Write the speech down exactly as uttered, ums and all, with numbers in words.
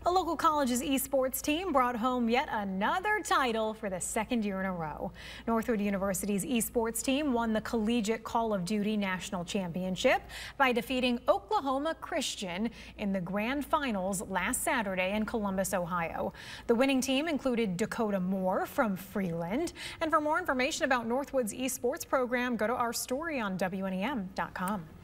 A local college's esports team brought home yet another title for the second year in a row. Northwood University's esports team won the Collegiate Call of Duty National Championship by defeating Oklahoma Christian in the grand finals last Saturday in Columbus, Ohio. The winning team included Dakota Moore from Freeland. And for more information about Northwood's esports program, go to our story on W N E M dot com.